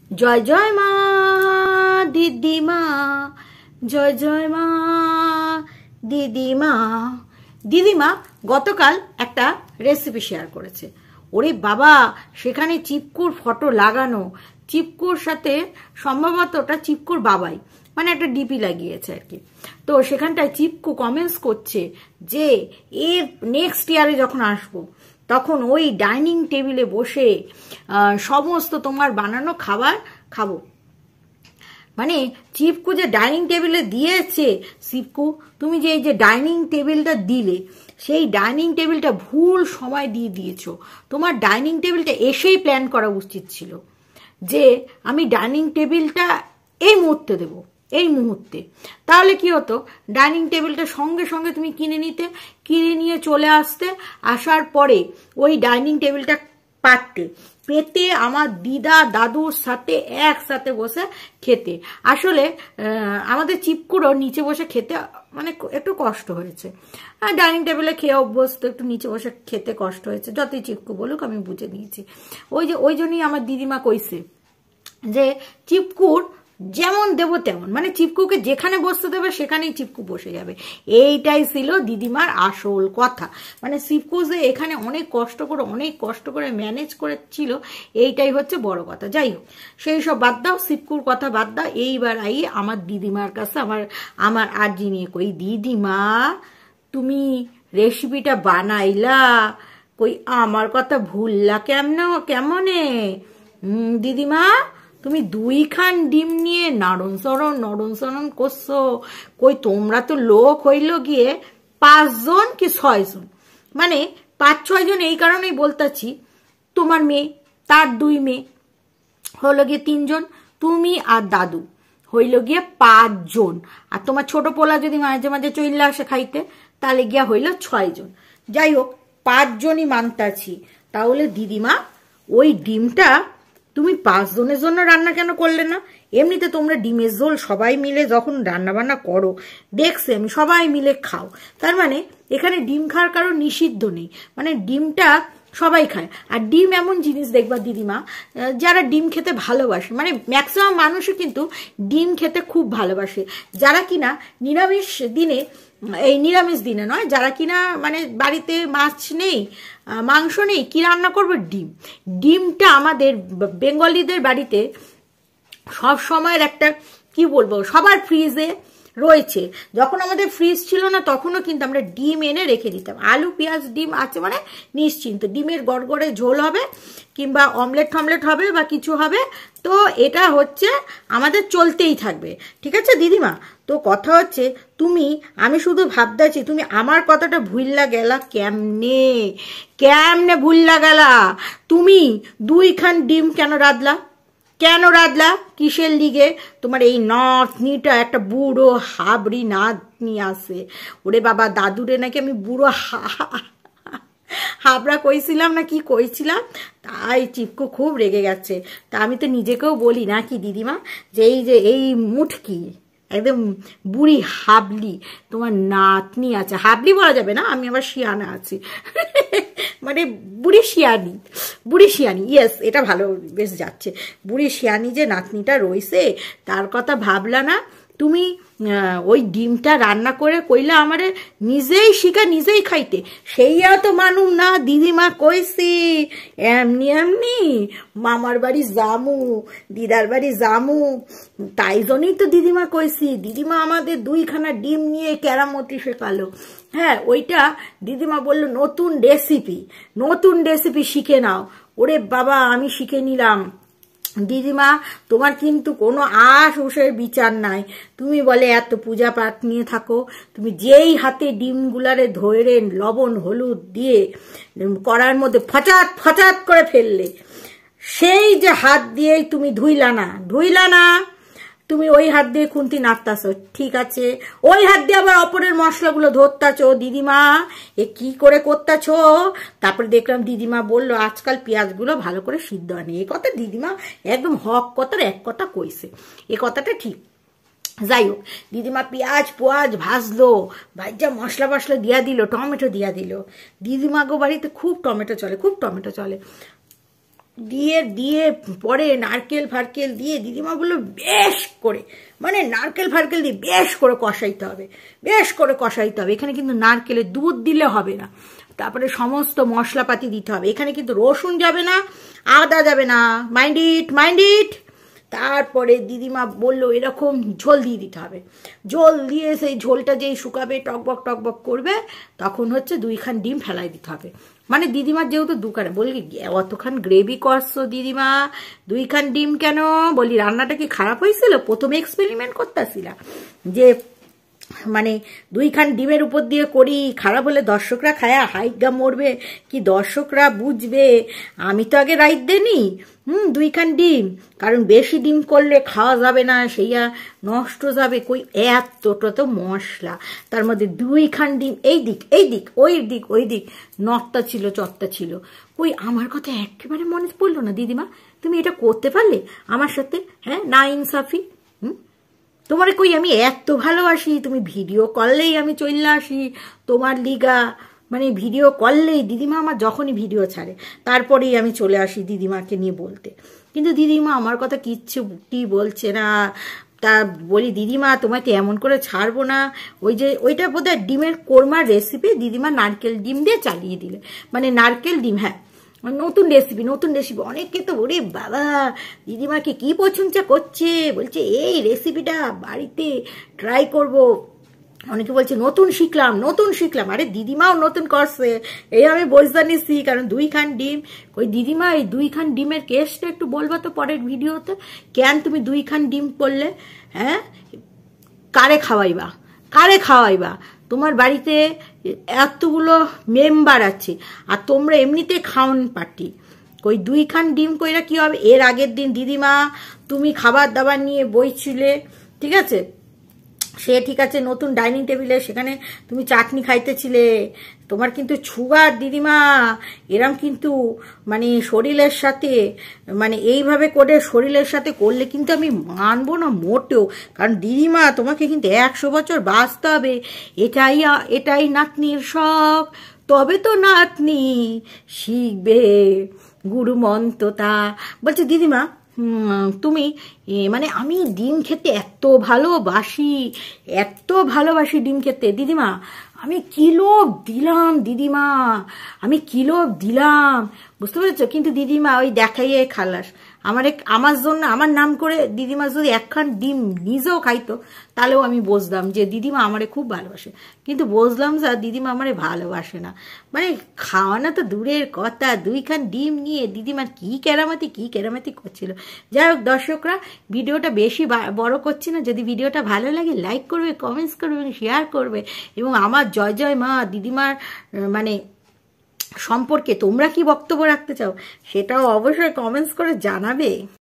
জয় জয় মা দিদিমা, জয় জয় মা দিদিমা। দিদিমা গতকাল একটা রেসিপি শেয়ার করেছে। ওরে বাবা, সেখানে চিপকুর ফটো লাগানো, চিপকুর সাথে সম্ভবত ওটা চিপকুর বাবাই, মানে একটা ডিপি লাগিয়েছে আর কি। তো সেখানটায় চিপকু কমেন্টস করছে যে এর নেক্সট ইয়ারে যখন আসবো তখন ওই ডাইনিং টেবিলে বসে সমস্ত তোমার বানানো খাবার খাবো। মানে চিপকু যে ডাইনিং টেবিলে দিয়েছে, চিপকু তুমি যে এই যে ডাইনিং টেবিলটা দিলে, সেই ডাইনিং টেবিলটা ভুল সময় দিয়ে দিয়েছো। তোমার ডাইনিং টেবিলটা এসেই প্ল্যান করা উচিত ছিল যে আমি ডাইনিং টেবিলটা এই মুহূর্তে দেবো, এই মুহূর্তে। তাহলে কি হতো, ডাইনিং টেবিলটা সঙ্গে সঙ্গে তুমি কিনে নিতে, কিনে নিয়ে চলে আসতে, আসার পরে ওই ডাইনিং টেবিলটা পেতে আমার দিদা দাদুর সাথে একসাথে বসে খেতে। আসলে আমাদের চিপকুরও নিচে বসে খেতে মানে একটু কষ্ট হয়েছে। ডাইনিং টেবিলে খেয়ে অভ্যস্ত, একটু নিচে বসে খেতে কষ্ট হয়েছে। যতই চিপকু বলুক আমি বুঝে নিয়েছি। ওই জন্যই আমার দিদিমা কইছে যে চিপকুর যেমন দেবো তেমন, মানে চিপকুকে যেখানে বসতে দেবে সেখানেই চিপকু বসে যাবে। এইটাই ছিল দিদিমার আসল কথা। মানে চিপকু যে এখানে অনেক কষ্ট করে ম্যানেজ করেছিল, এইটাই হচ্ছে বড় কথা। যাই হোক, সেই সব বাদ দাও, চিপকুর কথা বাদ দাও। এইবার আই আমার দিদিমার কাছে আমার আর্জি নিয়ে কই, দিদিমা তুমি রেসিপিটা বানাইলা, কই আমার কথা ভুললা কেমনে? দিদিমা তুমি 2 খান ডিম নিয়ে নড়ন সরণ করছো। কই তোমরা তো লোক হইল গিয়ে 5 জন কি 6 জন, মানে 5-6 জন। এই কারণেই বলতাছি, তোমার মেয়ে, তার 2 মেয়ে, হইল গিয়ে 3 জন, তুমি আর দাদু হইল গিয়ে 5 জন। আর তোমার ছোট পোলা যদি মাঝে মাঝে চইল্লা আসে খাইতে, তাহলে গিয়া হইল 6 জন। যাই হোক, 5 জনই মানতাছি। তাহলে দিদিমা ওই ডিমটা তুমি 5 জনের জন্য রান্না কেন করলে না? এমনিতে তোমরা ডিমের ঝোল সবাই মিলে যখন রান্না বান্না করো দেখছি আমি, সবাই মিলে খাও। তার মানে এখানে ডিম খাওয়ার কারো নিষিদ্ধ নেই, মানে ডিমটা সবাই খায়। আর ডিম এমন জিনিস দেখবা দিদিমা, যারা ডিম খেতে ভালোবাসে, মানে ম্যাক্সিমাম মানুষই কিন্তু ডিম খেতে খুব ভালোবাসে। যারা কিনা নিরামিষ দিনে নয়, যারা কিনা মানে বাড়িতে মাছ নেই, মাংস নেই, কি রান্না করবে? ডিমটা আমাদের বেঙ্গলিদের বাড়িতে সব সময়ের একটা কি বলবো, সবার ফ্রিজে রয়েছে। যখন আমাদের ফ্রিজ ছিল না তখনও কিন্তু আমরা ডিম এনে রেখে দিতাম। আলু পেঁয়াজ ডিম আছে মানে নিশ্চিন্ত ডিমের গড়গড়ে ঝোল হবে, কিংবা অমলেট হবে বা কিছু হবে। তো এটা হচ্ছে আমাদের চলতেই থাকবে। ঠিক আছে দিদিমা? তো কথা হচ্ছে, আমি শুধু ভাবতেছি তুমি আমার কথাটা ভুললা গেলা কেমনে ভুললা গেলা? তুমি 2 খান ডিম কেন রাঁধলা? কিসের লিগে? তোমার এই নাতনিটা একটা বুড়ো হাবড়ি নাতনি আছে। ওরে বাবা, দাদুরে নাকি আমি বুড়ো হাবড়া কইছিলাম না কি কইছিলাম, তাই চিপকু খুব রেগে গেছে। তা আমি তো নিজেকেও বলি নাকি দিদিমা, যে এই মুটকি একদম বুড়ি হাবলি তোমার নাতনি আছে। হাবলি বলা যাবে না, আমি আবার শিয়ানা আছি, মানে বুড়ি শিয়ানি, ইয়েস, এটা ভালো বেশ যাচ্ছে। বুড়ি শিয়ানি যে নাতনিটা রয়েছে, তার কথা ভাবলা না তুমি? ওই ডিমটা রান্না করে কইলা আমারে নিজেই শিখা নিজেই খাইতে, সেইয়া তো মানুম না। দিদিমা কইছি এমনি মামার বাড়ি জামু, দিদার বাড়ি জামু, তাই জন্যই তো দিদিমা কইছি। দিদিমা আমাদের 2 খানা ডিম নিয়ে কেরামতি শেখালো। হ্যাঁ, ওইটা দিদিমা বললো নতুন রেসিপি শিখে নাও। ওরে বাবা, আমি শিখে নিলাম। দিদিমা তোমার কিন্তু কোনো হুঁশের বিচার নাই। তুমি বলে এত পূজা পাঠ নিয়ে থাকো, তুমি যেই হাতে ডিমগুলারে ধরে লবণ হলুদ দিয়ে কড়ার মধ্যে ফচাত করে ফেললে, সেই যে হাত দিয়েই তুমি ধুইলা না, তুমি ওই হাত দিয়ে খুন্তি নাড়তাছো। ঠিক আছে, ওই হাত দিয়ে আবার অপরের মশলাগুলো ধরতাছো। দিদিমা এ কি করে করতাছো? তারপরে দেখলাম দিদিমা বললো আজকাল পেঁয়াজগুলো ভালো করে সিদ্ধ হয়নি। এই কথা দিদিমা একদম হক কথার এক কথা কইছে, এ কথাটা ঠিক। যাই হোক, দিদিমা পেঁয়াজ ভাজলো, ভাজা মশলা দিয়া দিল, টমেটো দিয়া দিল। দিদিমা গো বাড়িতে খুব টমেটো চলে। দিয়ে দিয়ে পরে নারকেল ফারকেল দিয়ে দিদিমা বললো বেশ করে, মানে নারকেল ফারকেল দিয়ে বেশ করে কষাইতে হবে, বেশ করে কষাইতে হবে। এখানে কিন্তু নারকেলের দুধ দিলে হবে না, তারপরে সমস্ত মশলাপাতি দিতে হবে। এখানে কিন্তু রসুন যাবে না, আদা যাবে না, মাইন্ড ইট মাইন্ড ইট। তারপরে দিদিমা বলল এরকম ঝোল দিয়ে দিতে হবে। ঝোল দিয়ে সেই ঝোলটা যেই শুকাবে, টকবক টকবক করবে, তখন হচ্ছে 2খান ডিম ফেলাই দিতে হবে। মানে দিদিমার যেহেতু দুখানে, বলি অতখান গ্রেভি করছো দিদিমা, 2খান ডিম কেন? বলি রান্নাটা কি খারাপ হয়েছিল? প্রথমে এক্সপেরিমেন্ট করতেছিলা যে মানে 2খান ডিমের উপর দিয়ে করি, খারাপ হলে দর্শকরা খায়া হাইগা মরবে, কি দর্শকরা বুঝবে? আমি তো আগে রাইট দেনি 2খান ডিম, কারণ বেশি ডিম করলে খাওয়া যাবে না, সেইয়া নষ্ট যাবে। কই এতটা তো মশলা, তার মধ্যে 2খান ডিম, এই দিক এই দিক, ওই দিক ওই দিক, নটটা ছিল চটটা ছিল। কই আমার কথা একেবারে মনে পড়লো না দিদিমা? তুমি এটা করতে পারলে আমার সাথে? হ্যাঁ, না ইনসাফি। তোমার কই আমি এত ভালোবাসি, তুমি ভিডিও করলেই আমি চলে আসি তোমার লিগা, মানে ভিডিও করলেই দিদিমা আমার যখনই ভিডিও ছাড়ে তারপরেই আমি চলে আসি দিদিমাকে নিয়ে বলতে। কিন্তু দিদিমা আমার কথা কিচ্ছু কি বলছে না। তা বলি দিদিমা তোমাকে এমন করে ছাড়বো না। ওই যে ওইটা বোধহয় ডিমের কোরমার রেসিপি, দিদিমা নারকেল ডিম দিয়ে চালিয়ে দিলে, মানে নারকেল ডিম, হ্যাঁ নতুন রেসিপি নতুন রেসিপি। অনেকে তো ওরে বাবা দিদিমাকে কি প্রশংসা করছে, বলছে এই রেসিপিটা বাড়িতে ট্রাই করব। অনেকে বলছে নতুন শিখলাম নতুন শিখলাম। আরে দিদিমাও নতুন করছে, এই আমি বুঝতে নিচ্ছি, কারণ 2খান ডিম। ওই দিদিমা এই 2খান ডিমের কেসটা একটু বলবা তো পরের ভিডিওতে, কেন তুমি 2খান ডিম করলে? হ্যাঁ, কারে খাওয়াইবা, কারে খাওয়াইবা? তোমার বাড়িতে এতগুলো মেম্বার আছে আর তোমরা এমনিতে খাওন পার্টি, ওই 2খান ডিম কইরা কি হবে? এর আগের দিন দিদিমা তুমি খাবার দাবার নিয়ে বইছিলে, ঠিক আছে, সে ঠিক আছে, নতুন ডাইনিং টেবিলে সেখানে তুমি চাটনি খাইতেছিলে। তোমার কিন্তু সুগার দিদিমা, এরম কিন্তু মানে শরীরের সাথে, মানে এইভাবে করে শরীরের সাথে করলে কিন্তু আমি মানবো না মোটেও। কারণ দিদিমা তোমাকে কিন্তু 100 বছর বাঁচতে হবে, এটাই নাতনির শখ। তবে তো নাতনি শিখবে গুরু মন্ত্রটা। বলছে দিদিমা তুমি মানে আমি ডিম খেতে এত ভালোবাসি ডিম খেতে দিদিমা, আমি কিলো দিলাম দিদিমা, আমি কিলো দিলাম, বুঝতে পেরেছো? কিন্তু দিদিমা ওই দেখাইয়ে খালাস। আমার জন্য আমার নাম করে দিদিমা যদি 1খান ডিম নিজেও খাইতো তাহলেও আমি বুঝলাম যে দিদিমা আমারে খুব ভালোবাসে। কিন্তু বুঝলাম যে দিদিমা আমারে ভালোবাসে না, মানে খাওয়ানো তো দূরের কথা, 2খান ডিম নিয়ে দিদিমার কি কেরামতি করছিল। যাই হোক দর্শকরা, ভিডিওটা বেশি বড় করছি না। যদি ভিডিওটা ভালো লাগে লাইক করবে, কমেন্টস করবে, শেয়ার করবে, এবং আমার জয় জয় মা দিদিমার মানে সম্পর্কে তোমরা কি বক্তব্য রাখতে চাও সেটাও অবশ্যই কমেন্টস করে জানাবে।